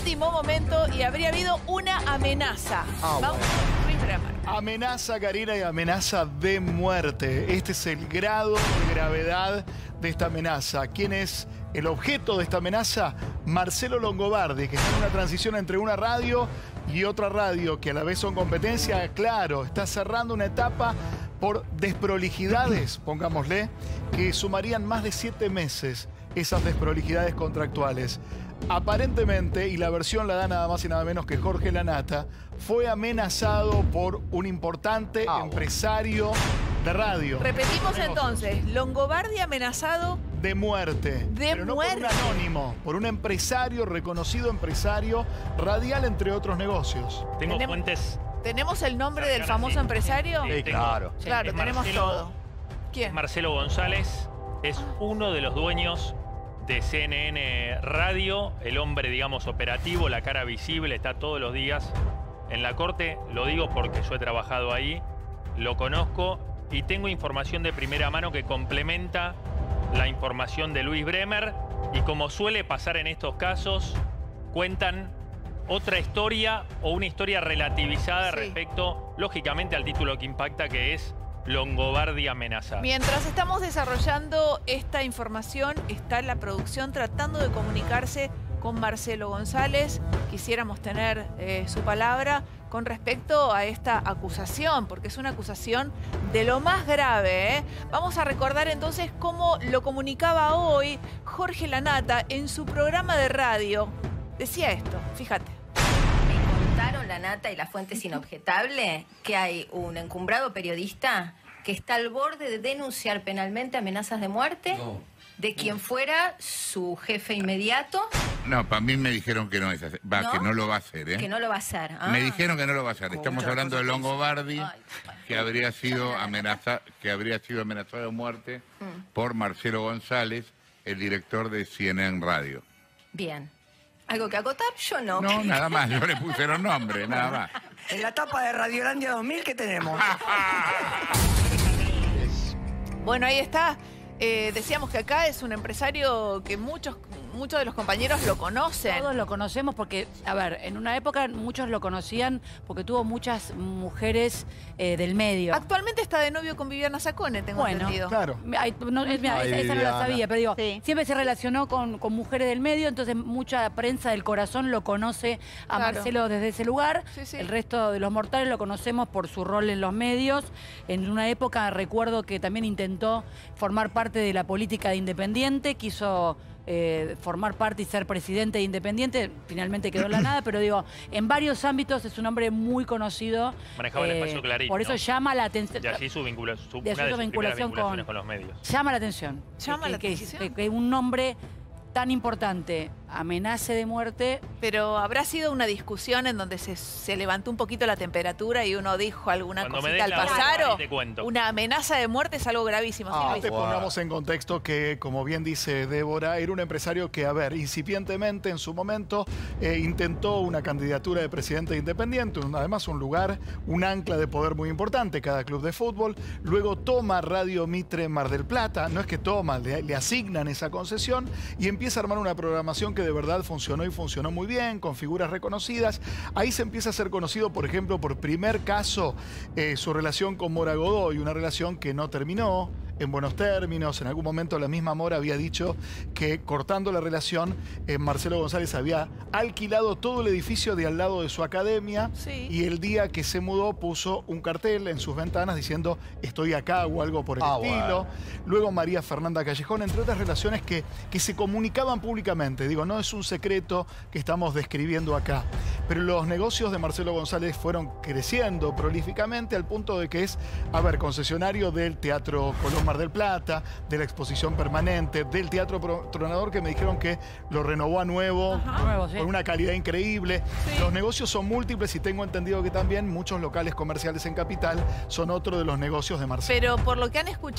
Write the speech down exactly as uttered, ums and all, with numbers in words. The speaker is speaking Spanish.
último momento y habría habido una amenaza. Ah, Vamos bueno. con Luis Bremer. Amenaza, Karina, y amenaza de muerte. Este es el grado de gravedad de esta amenaza. ¿Quién es el objeto de esta amenaza? Marcelo Longobardi, que está en una transición entre una radio y otra radio, que a la vez son competencia. Claro, está cerrando una etapa por desprolijidades, pongámosle, que sumarían más de siete meses esas desprolijidades contractuales. Aparentemente, y la versión la da nada más y nada menos que Jorge Lanata, fue amenazado por un importante ah, bueno. empresario de radio. Repetimos entonces, Longobardi amenazado de muerte. De pero no muerte. por un anónimo, por un empresario, reconocido empresario radial, entre otros negocios. Tengo Tenemos- fuentes. ¿Tenemos el nombre del cercanas, famoso sí. empresario? Sí, Sí, tengo. claro. Sí, Claro, es tenemos Marcelo- todo. ¿Quién? Marcelo González es uno de los dueños de C N N Radio, el hombre, digamos, operativo, la cara visible, está todos los días en la corte. Lo digo porque yo he trabajado ahí, lo conozco y tengo información de primera mano que complementa la información de Luis Bremer. Y como suele pasar en estos casos, cuentan otra historia o una historia relativizada Sí. respecto, lógicamente, al título que impacta, que es Longobardi amenazado. Mientras estamos desarrollando esta información, está la producción tratando de comunicarse con Marcelo González. Quisiéramos tener eh, su palabra con respecto a esta acusación, porque es una acusación de lo más grave, ¿eh? Vamos a recordar entonces cómo lo comunicaba hoy Jorge Lanata en su programa de radio. Decía esto, fíjate. Me contaron Lanata y la fuente es inobjetable que hay un encumbrado periodista que está al borde de denunciar penalmente amenazas de muerte de quien fuera su jefe inmediato, No, para mí me dijeron que no es así. Va, ¿No? que no lo va a hacer, ¿eh? que no lo va a hacer. Ah. Me dijeron que no lo va a hacer. Estamos hablando de Longobardi, Ay, que habría sido amenaza, que habría sido amenazado de muerte por Marcelo González, el director de C N N Radio. Bien. ¿Algo que acotar? Yo no. No, nada más, no le pusieron nombre, nada más. En la tapa de Radiolandia dos mil, ¿qué tenemos? Bueno, ahí está. Eh, decíamos que acá es un empresario que muchos, muchos de los compañeros lo conocen. Todos lo conocemos porque, a ver, en una época muchos lo conocían porque tuvo muchas mujeres eh, del medio. Actualmente está de novio con Viviana Sacone, tengo Bueno, entendido. Claro. Ay, no, es- mira, Ay, esa, esa no la Viviana. sabía, pero digo, Sí. siempre se relacionó con, con mujeres del medio, entonces mucha prensa del corazón lo conoce a Claro. Marcelo desde ese lugar. Sí, sí. El resto de los mortales lo conocemos por su rol en los medios. En una época recuerdo que también intentó formar parte de la política de Independiente, quiso eh, formar parte y ser presidente de Independiente, finalmente quedó en la nada, pero digo, en varios ámbitos es un hombre muy conocido. Manejaba el eh, espacio Clarín, Por eso ¿no? llama la atención. Y allí su vinculación, su, De una de su sus primeras vinculación vinculaciones con- con los medios. Llama la atención. Llama que, la que- atención. que- que un nombre tan importante amenace de muerte. Pero habrá sido una discusión en donde se, se levantó un poquito la temperatura y uno dijo alguna Cuando me cosita al des la pasar. hora, o te cuento. Una amenaza de muerte es algo gravísimo. ¿sí, Ah, Luis? te wow. pongamos en contexto que, como bien dice Débora, era un empresario que, a ver, incipientemente en su momento eh, intentó una candidatura de presidente independiente, un- además un lugar, un ancla de poder muy importante, cada club de fútbol. Luego toma Radio Mitre Mar del Plata, no es que toma, le, le asignan esa concesión y empieza a armar una programación que de verdad funcionó y funcionó muy bien, con figuras reconocidas. Ahí se empieza a ser conocido, por ejemplo, por primer caso, eh, su relación con Mora Godoy, una relación que no terminó en buenos términos. En algún momento la misma Mora había dicho que, cortando la relación, eh, Marcelo González había alquilado todo el edificio de al lado de su academia. Sí. Y el día que se mudó puso un cartel en sus ventanas diciendo estoy acá o algo por el Ah, estilo. bueno. Luego María Fernanda Callejón, entre otras relaciones que, que se comunicaban públicamente. Digo, no es un secreto que estamos describiendo acá. Pero los negocios de Marcelo González fueron creciendo prolíficamente al punto de que es, a ver, concesionario del Teatro Colón Mar del Plata, de la exposición permanente, del Teatro Pro- Tronador, que me dijeron que lo renovó a nuevo, Ajá. Nuevo, sí. con una calidad increíble. Sí. Los negocios son múltiples y tengo entendido que también muchos locales comerciales en Capital son otro de los negocios de Marcelo. Pero por lo que han escuchado